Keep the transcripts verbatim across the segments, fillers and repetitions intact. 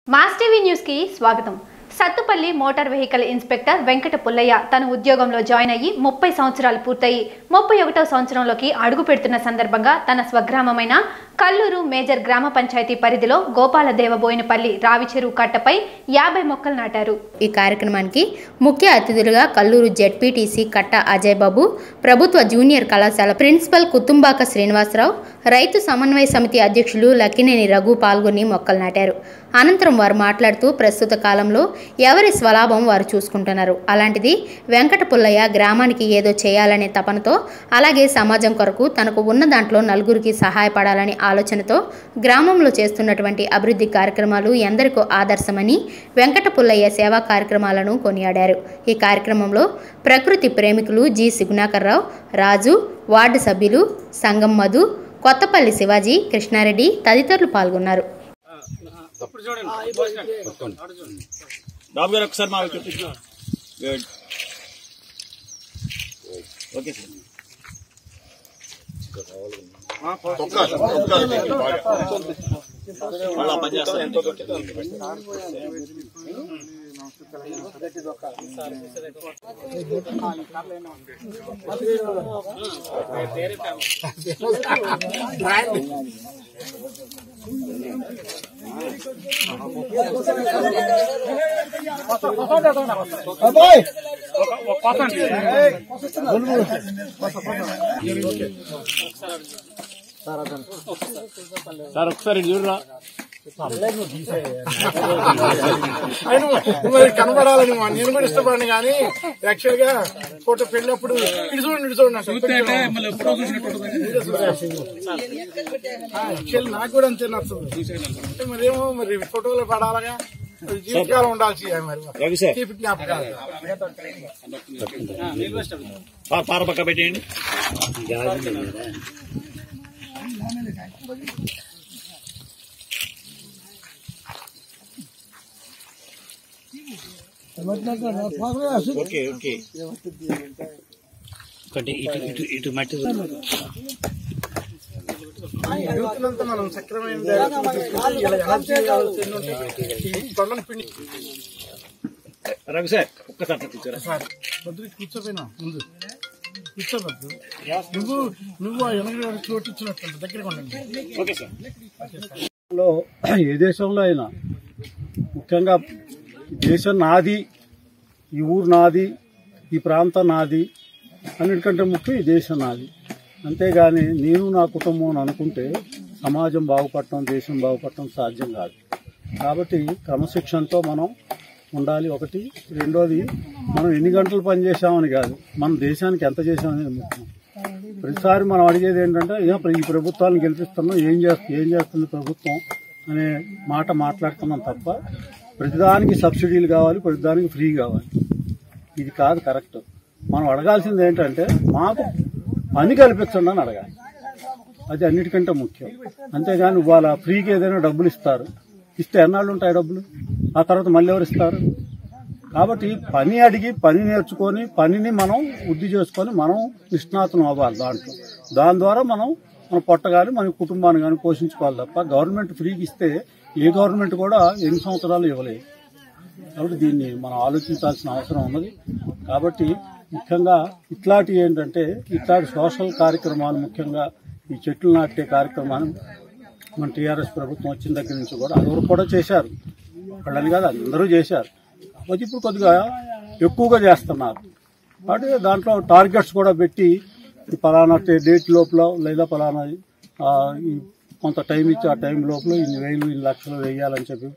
Mass TV news కి స్వాగతం. Sathupalli motor vehicle inspector Venkata Pullaiah తన ఉద్యోగంలో జాయిన్ అయ్యి ముప్పై సంవత్సరాలు పూర్తయి ముప్పై ఒకటవ సంవత్సరంలోకి అడుగు పెడుతున్న సందర్భంగా తన స్వగ్రామమైన కల్లూరు మేజర్ గ్రామ పంచాయతీ పరిధిలో గోపాల దేవబోయినపల్లి రావి చెరువు కట్టపై యాభై మొక్కలు నాటారు. ఈ కార్యక్రమానికి ముఖ్య అతిథులుగా కల్లూరు జెడ్పీటీసీ కట్ట అజయ్ బాబు, ప్రభుత్వ జూనియర్ కళాశాల ప్రిన్సిపల్ కుతుంబాక శ్రీనివాసరావు, రైతు సమన్వయ సమితి అధ్యక్షులు లక్కినేని రఘు పాల్గొని మొక్కలు నాటారు. అనంతరం వారు మాట్లాడుతూ ప్రస్తుత కాలంలో ఎవరి స్వలాభం వారు చూసుకుంటున్నారు. అలాంటిది వెంకట పుల్లయ్య గ్రామానికి ఏదో చేయాలనే తపనతో, అలాగే సమాజం కొరకు తనకు ఉన్న దాంట్లో నలుగురికి సహాయపడాలని ఆలోచనతో గ్రామంలో చేస్తున్నటువంటి అభివృద్ధి కార్యక్రమాలు ఎందరికో ఆదర్శమని వెంకట పుల్లయ్య సేవా కార్యక్రమాలను కొనియాడారు. ఈ కార్యక్రమంలో ప్రకృతి ప్రేమికులు జి సుగుణాకర్రావు, రాజు, వార్డు సభ్యులు సంగం మధు, కొత్తపల్లి శివాజీ, కృష్ణారెడ్డి తదితరులు పాల్గొన్నారు. సార్ ఒకసారి చూడరా కనబడాలని నేను కూడా ఇష్టపడను, కానీ యాక్చువల్ గా ఫోటో పెళ్ళినప్పుడు ఇటు చూడండి ఇటు చూడండి యాక్చువల్ నాకు కూడా అంతే నచ్చదు. మరేమో మరి ఫోటోలో పడాలగా జీవితకాలం ఉండాల్సి మరి జ్ఞాపకాలు. పార పక్క పెట్టేయండి. ఓకే ఓకే ఇటు ఇటు ఇటు మట్టి యూత్నంతా మనం సక్రమైన రవి సార్ ఒక్కసారి కూర్చోరా సార్ పొద్దున కూర్చోపోయినా ముందు కూర్చోవద్దు. నువ్వు నువ్వు ఎనగ చోటు ఇచ్చినట్టు దగ్గరగా ఉండండి. Okay sir. ఏ దేశంలో అయినా ముఖ్యంగా దేశం నాది, ఈ ఊరు నాది, ఈ ప్రాంతం నాది, అన్నిటికంటే ముఖ్యం ఈ దేశం నాది. అంతేగాని నేను నా కుటుంబం అని అనుకుంటే సమాజం బాగుపడటం, దేశం బాగుపడటం సాధ్యం కాదు. కాబట్టి క్రమశిక్షణతో మనం ఉండాలి. ఒకటి. రెండోది, మనం ఎన్ని గంటలు పనిచేసామని కాదు, మన దేశానికి ఎంత చేసామనేది ముఖ్యం. ప్రతిసారి మనం అడిగేది ఏంటంటే ఈ ప్రభుత్వాన్ని గెలిపిస్తున్నాం, ఏం చేస్తుంది ఏం చేస్తుంది ప్రభుత్వం అనే మాట మాట్లాడుతున్నాం తప్ప ప్రతిదానికి సబ్సిడీలు కావాలి, ప్రతిదానికి ఫ్రీ కావాలి. ఇది కాదు కరెక్ట్. మనం అడగాల్సింది ఏంటంటే మాకు పని కల్పించండి అని అడగాలి. అది అన్నిటికంటే ముఖ్యం. అంతేగాని వాళ్ళ ఫ్రీకి ఏదైనా డబ్బులు ఇస్తారు, ఇస్తే ఎన్నాళ్ళు ఉంటాయి డబ్బులు, ఆ తర్వాత మళ్ళీ ఎవరు ఇస్తారు? కాబట్టి పని అడిగి పని నేర్చుకొని పనిని మనం వృద్ధి చేసుకొని మనం నిష్ణాతం అవ్వాలి దాంట్లో. దాని ద్వారా మనం మన పొట్ట కానీ మన కుటుంబాన్ని కానీ పోషించుకోవాలి తప్ప గవర్నమెంట్ ఫ్రీకి ఇస్తే ఏ గవర్నమెంట్ కూడా ఎన్ని సంవత్సరాలు ఇవ్వలేదు. కాబట్టి దీన్ని మనం ఆలోచించాల్సిన అవసరం ఉన్నది. కాబట్టి ముఖ్యంగా ఇట్లాంటి ఏంటంటే ఇట్లాంటి సోషల్ కార్యక్రమాలు, ముఖ్యంగా ఈ చెట్లు నాటే కార్యక్రమాన్ని మన టీఆర్ఎస్ ప్రభుత్వం వచ్చిన దగ్గర నుంచి కూడా అందరూ కూడా చేశారు. వాళ్ళని కాదు అందరూ చేశారు. కాకపోతే ఇప్పుడు కొద్దిగా ఎక్కువగా చేస్తున్నారు. కాబట్టి దాంట్లో టార్గెట్స్ కూడా పెట్టి పలానా డేట్ లోపల లేదా పలానా ఈ కొంత టైం ఇచ్చి ఆ టైం లోపల ఇన్ని వేలు ఇన్ని లక్షలు వేయాలని చెప్పి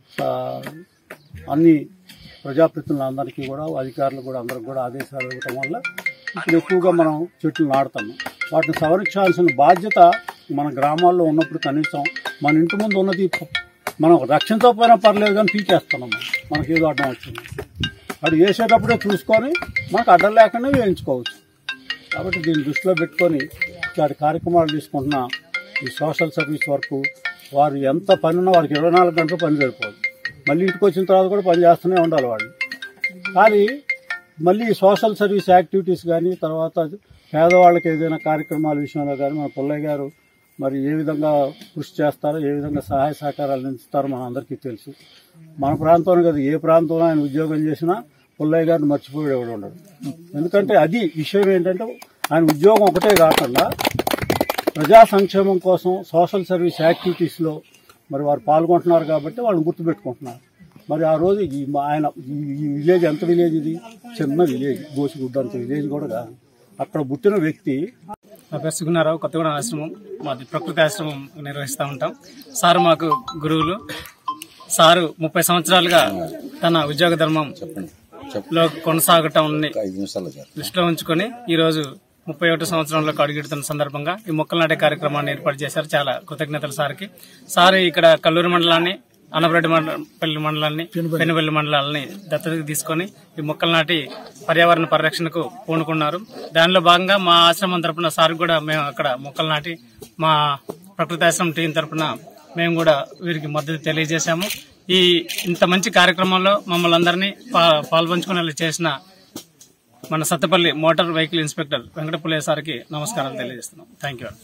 అన్ని ప్రజాప్రతినిధులందరికీ కూడా అధికారులు కూడా అందరికి కూడా ఆదేశాలు ఇవ్వటం వల్ల ఇప్పుడు ఎక్కువగా మనం చెట్లు నాటుతున్నాం. వాటిని సంరక్షించాల్సిన బాధ్యత మన గ్రామాల్లో ఉన్నప్పుడు కనీసం మన ఇంటి ముందు ఉన్నది మనం రక్షించకపోయినా పర్లేదు కానీ పీకేస్తున్నాం. మనకి ఏదో అడ్డం వచ్చింది అది వేసేటప్పుడే చూసుకొని మనకు అడ్డం లేకుండా వేయించుకోవచ్చు. కాబట్టి దీన్ని దృష్టిలో పెట్టుకొని ఇట్లాంటి కార్యక్రమాలు తీసుకుంటున్న ఈ సోషల్ సర్వీస్ వరకు వారు ఎంత పని ఉన్నా వారికి ఇరవై నాలుగు గంటలు పని సరిపోదు. మళ్ళీ ఇంటికి వచ్చిన తర్వాత కూడా పని చేస్తూనే ఉండాలి వాళ్ళు. కానీ మళ్ళీ సోషల్ సర్వీస్ యాక్టివిటీస్ కానీ తర్వాత పేదవాళ్ళకి ఏదైనా కార్యక్రమాల విషయంలో కానీ మన పుల్లయ్య గారు మరి ఏ విధంగా కృషి చేస్తారో, ఏ విధంగా సహాయ సహకారాలు అందిస్తారో మన అందరికీ తెలుసు. మన ప్రాంతంలో కదా, ఏ ప్రాంతంలో ఆయన ఉద్యోగం చేసినా పుల్లయ్య గారిని మర్చిపోయాడు ఎవడు ఉండడు. ఎందుకంటే అది విషయం ఏంటంటే ఆయన ఉద్యోగం ఒకటే కాకుండా ప్రజా సంక్షేమం కోసం సోషల్ సర్వీస్ యాక్టివిటీస్లో మరి వారు పాల్గొంటున్నారు కాబట్టి వాళ్ళని గుర్తుపెట్టుకుంటున్నారు. మరి ఆ రోజు ఈ ఆయన ఈ విలేజ్ ఎంత విలేజ్, ఇది చిన్న విలేజ్, గోసిగుడ్డ అంత విలేజ్ కూడా కాదు. అక్కడ పుట్టిన వ్యక్తి. నా పేరు సుగుణారావు, కొత్తగూడెం ఆశ్రమం మాది, ప్రకృతి ఆశ్రమం నిర్వహిస్తూ ఉంటాం. సారు మాకు గురువులు. సారు ముప్పై సంవత్సరాలుగా తన ఉద్యోగ ధర్మం లో కొనసాగటం దృష్టిలో ఉంచుకొని ఈ రోజు ముప్పై ఒకటో సంవత్సరంలోకి అడుగుతున్న సందర్భంగా ఈ మొక్కలు నాటే కార్యక్రమాన్ని ఏర్పాటు చేశారు. చాలా కృతజ్ఞతలు సార్కి. సార్ ఇక్కడ కల్లూరు మండలాన్ని, అనపరెడ్డిపల్లి మండలాన్ని, పెనుబెల్లి మండలాలని దత్తతకు తీసుకొని ఈ మొక్కలు నాటి పర్యావరణ పరిరక్షణకు పూనుకున్నారు. దానిలో భాగంగా మా ఆశ్రమం తరపున సార్ కూడా మేము అక్కడ మొక్కలు నాటి మా ప్రకృతి ఆశ్రమం టీం తరపున మేము కూడా వీరికి మద్దతు తెలియజేశాము. ఈ ఇంత మంచి కార్యక్రమంలో మమ్మల్ని అందరినీ పాల్పంచుకునేలా చేసిన మన Sathupalli motor vehicle inspector Venkata Pullaiah సార్కి నమస్కారాలు తెలియజేస్తున్నాం. Thank you.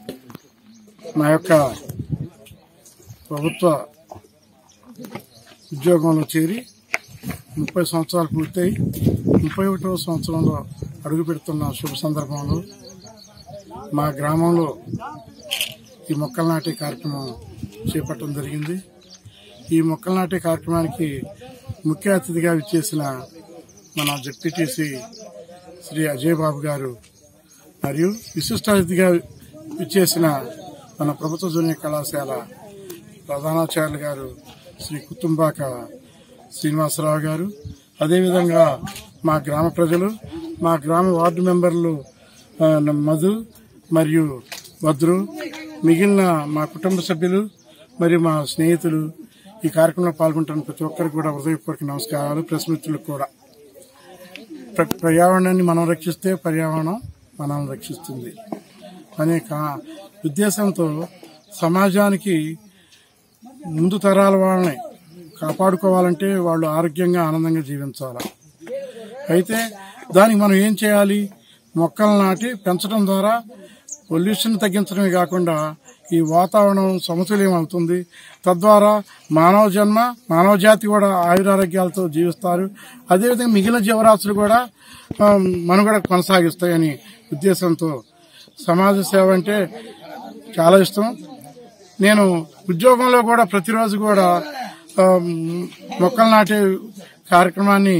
నా యొక్క ప్రభుత్వ ఉద్యోగంలో చేరి ముప్పై సంవత్సరాలు పూర్తయి ముప్పై ఒకటవ సంవత్సరంలో అడుగు పెడుతున్న శుభ సందర్భంలో మా గ్రామంలో ఈ మొక్కలు నాటే కార్యక్రమం చేపట్టడం జరిగింది. ఈ మొక్కలు నాటే కార్యక్రమానికి ముఖ్య అతిథిగా విచ్చేసిన మన జెడ్పీటీసీ శ్రీ అజయ్ బాబు గారు మరియు విశిష్ట అతిథిగా విచ్చేసిన మన ప్రభుత్వ జూనియర్ కళాశాల ప్రధానాచార్యులు గారు శ్రీ కుతుంబాక శ్రీనివాసరావు గారు, అదేవిధంగా మా గ్రామ ప్రజలు, మా గ్రామ వార్డు మెంబర్లు మధు మరియు భద్రు, మిగిలిన మా కుటుంబ సభ్యులు మరియు మా స్నేహితులు ఈ కార్యక్రమంలో పాల్గొంటున్న ప్రతి ఒక్కరికి కూడా హృదయపూర్వక నమస్కారాలు. ప్రెస్ మిత్రులకు కూడా. పర్యావరణాన్ని మనం రక్షిస్తే పర్యావరణం మనల్ని రక్షిస్తుంది అనే ఉద్దేశంతో సమాజానికి ముందు తరాల వాళ్ళని కాపాడుకోవాలంటే వాళ్ళు ఆరోగ్యంగా ఆనందంగా జీవించాలి. అయితే దానికి మనం ఏం చేయాలి? మొక్కలు నాటి పెంచడం ద్వారా పొల్యూషన్ తగ్గించడమే కాకుండా ఈ వాతావరణం సమతుల్యం అవుతుంది. తద్వారా మానవ జన్మ, మానవ జాతి కూడా ఆయురారోగ్యాలతో జీవిస్తారు. అదేవిధంగా మిగిలిన జీవరాశులు కూడా మనుగడ కొనసాగిస్తాయని ఉద్దేశంతో సమాజ సేవ అంటే చాలా ఇష్టం. నేను ఉద్యోగంలో కూడా ప్రతిరోజు కూడా మొక్కలు నాటే కార్యక్రమాన్ని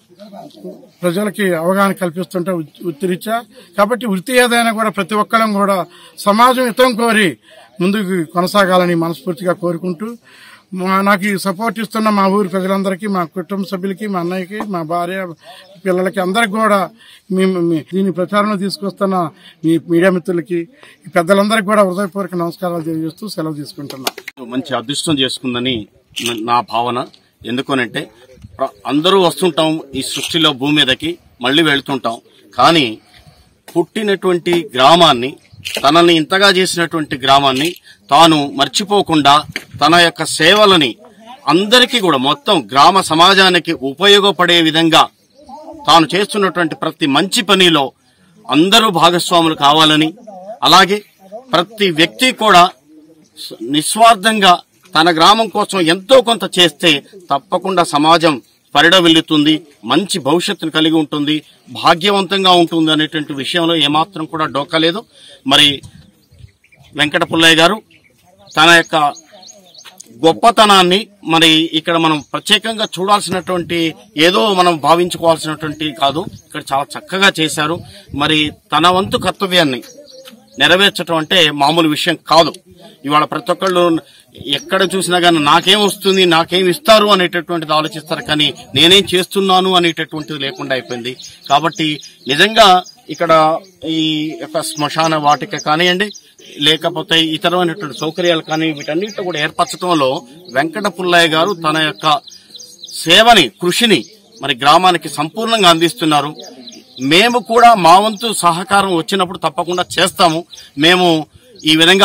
ప్రజలకి అవగాహన కల్పిస్తుంటే వృత్తిరీత్యా. కాబట్టి వృత్తి ఏదైనా కూడా ప్రతి ఒక్కరం కూడా సమాజం హితం కోరి ముందుకు కొనసాగాలని మనస్ఫూర్తిగా కోరుకుంటూ, నాకు ఈ సపోర్ట్ ఇస్తున్న మా ఊరి ప్రజలందరికీ, మా కుటుంబ సభ్యులకి, మా అన్నయ్యకి, మా భార్య పిల్లలకి అందరికి కూడా దీని ప్రచారంలో తీసుకొస్తున్న మీ మీడియా మిత్రులకి, పెద్దలందరికీ కూడా హృదయపూర్వక నమస్కారాలు తెలియజేస్తూ సెలవు తీసుకుంటున్నా. మంచి అదృష్టం చేసుకుందని నా భావన. ఎందుకనంటే అందరూ వస్తుంటాం ఈ సృష్టిలో, భూమి మీదకి మళ్లీ వెళ్తుంటాం. కానీ పుట్టినటువంటి గ్రామాన్ని, తనని ఇంతగా చేసినటువంటి గ్రామాన్ని తాను మర్చిపోకుండా తన యొక్క సేవలని అందరికీ కూడా మొత్తం గ్రామ సమాజానికి ఉపయోగపడే విధంగా తాను చేస్తున్నటువంటి ప్రతి మంచి పనిలో అందరూ భాగస్వాములు కావాలని, అలాగే ప్రతి వ్యక్తి కూడా నిస్వార్థంగా తన గ్రామం కోసం ఎంతో కొంత చేస్తే తప్పకుండా సమాజం పరిడవిల్లుతుంది, మంచి భవిష్యత్తును కలిగి ఉంటుంది, భాగ్యవంతంగా ఉంటుంది అనేటువంటి విషయంలో ఏమాత్రం కూడా డోకలేదు. మరి వెంకట పుల్లయ్య గారు తన యొక్క గొప్పతనాన్ని మరి ఇక్కడ మనం ప్రత్యేకంగా చూడాల్సినటువంటి, ఏదో మనం భావించుకోవాల్సినటువంటి కాదు, ఇక్కడ చాలా చక్కగా చేశారు. మరి తన వంతు కర్తవ్యాన్ని నెరవేర్చడం అంటే మామూలు విషయం కాదు. ఇవాళ ప్రతి ఒక్కళ్ళు ఎక్కడ చూసినా కానీ నాకేం వస్తుంది, నాకేం ఇస్తారు అనేటటువంటిది ఆలోచిస్తారు, కానీ నేనేం చేస్తున్నాను అనేటటువంటిది లేకుండా అయిపోయింది. కాబట్టి నిజంగా ఇక్కడ ఈ యొక్క శ్మశాన వాటిక కానివ్వండి, లేకపోతే ఇతరమైనటువంటి సౌకర్యాలు కానీ వీటన్నిటిని కూడా ఏర్పరచడంలో వెంకట పుల్లయ్య గారు తన యొక్క సేవని, కృషిని మరి గ్రామానికి సంపూర్ణంగా అందిస్తున్నారు. మేము కూడా మా వంతు సహకారం వచ్చినప్పుడు తప్పకుండా చేస్తాము. మేము ఈ విధంగా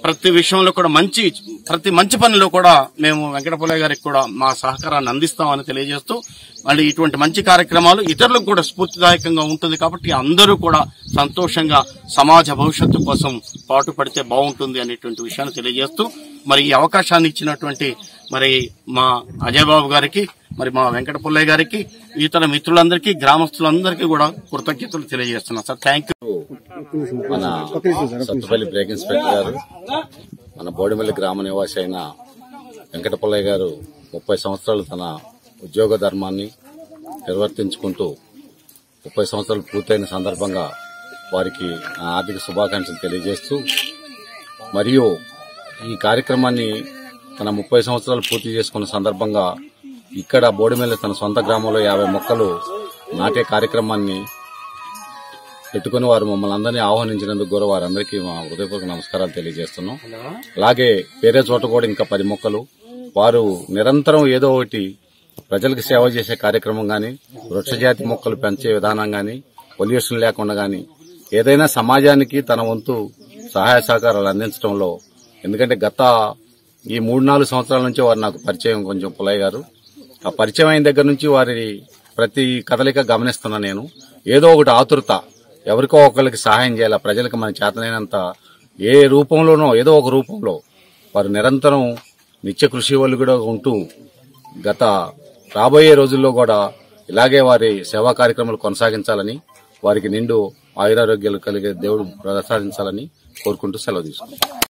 ప్రతి విషయంలో కూడా మంచి ప్రతి మంచి పనిలో కూడా మేము వెంకట పుల్లయ్య గారికి కూడా మా సహకారాన్ని అందిస్తామని తెలియజేస్తూ మళ్ళీ ఇటువంటి మంచి కార్యక్రమాలు ఇతరులకు కూడా స్ఫూర్తిదాయకంగా ఉంటుంది కాబట్టి అందరూ కూడా సంతోషంగా సమాజ భవిష్యత్తు కోసం పాటుపడితే బాగుంటుంది అనేటువంటి విషయాన్ని తెలియజేస్తూ మరి ఈ అవకాశాన్ని ఇచ్చినటువంటి మరి మా అజయ్ బాబు గారికి మరి మా వెంకట పుల్లయ్య గారికి ఇతర మిత్రులందరికీ గ్రామస్తులందరికీ కూడా కృతజ్ఞతలు తెలియజేస్తున్నాం సార్. Thank you. మన సత్తుపల్లి బ్రేక్ ఇన్స్పెక్టర్ గారు మన బోడిమల్లి గ్రామ నివాసి అయిన వెంకట పుల్లయ్య గారు ముప్పై సంవత్సరాలు తన ఉద్యోగ ధర్మాన్ని నిర్వర్తించుకుంటూ ముప్పై సంవత్సరాలు పూర్తయిన సందర్భంగా వారికి ఆర్థిక శుభాకాంక్షలు తెలియజేస్తూ మరియు ఈ కార్యక్రమాన్ని తన ముప్పై సంవత్సరాలు పూర్తి చేసుకున్న సందర్భంగా ఇక్కడ బోడిమల్లి తన సొంత గ్రామంలో యాభై మొక్కలు నాటే కార్యక్రమాన్ని పెట్టుకుని వారు మమ్మల్ని అందరినీ ఆహ్వానించినందుకు కూడా వారందరికీ మా హృదయపూర్వక నమస్కారాలు తెలియజేస్తున్నాం. అలాగే వేరే చోట కూడా ఇంకా పది మొక్కలు వారు నిరంతరం ఏదో ఒకటి ప్రజలకు సేవ చేసే కార్యక్రమం గాని, వృక్షజాతి మొక్కలు పెంచే విధానం గాని, పొల్యూషన్ లేకుండా గాని ఏదైనా సమాజానికి తన వంతు సహాయ సహకారాలు అందించడంలో, ఎందుకంటే గత ఈ మూడు నాలుగు సంవత్సరాల నుంచి వారు నాకు పరిచయం కొంచెం పుల్లయ్య గారు. ఆ పరిచయం అయిన దగ్గర నుంచి వారి ప్రతి కదలిక గమనిస్తున్నా నేను. ఏదో ఒకటి ఆతురత, ఎవరికో ఒకరికి సహాయం చేయాలా, ప్రజలకు మన చేతనైనంత ఏ రూపంలోనో ఏదో ఒక రూపంలో వారు నిరంతరం నిత్య కృషి వాళ్ళు కూడా ఉంటూ గత రాబోయే రోజుల్లో కూడా ఇలాగే వారి సేవా కార్యక్రమాలు కొనసాగించాలని, వారికి నిండు ఆయురారోగ్యాలు కలిగే దేవుడు ప్రసాదించాలని కోరుకుంటూ సెలవు తీసుకుంటాం.